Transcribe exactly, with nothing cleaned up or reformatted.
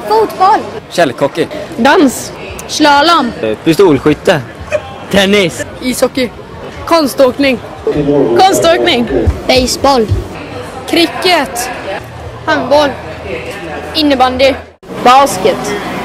Fotboll. Källhockey. Dans. Slalom. Pistolskytte. Tennis. Ishockey. Konståkning. Konståkning. Baseball. Cricket. Handboll. Innebandy. Basket.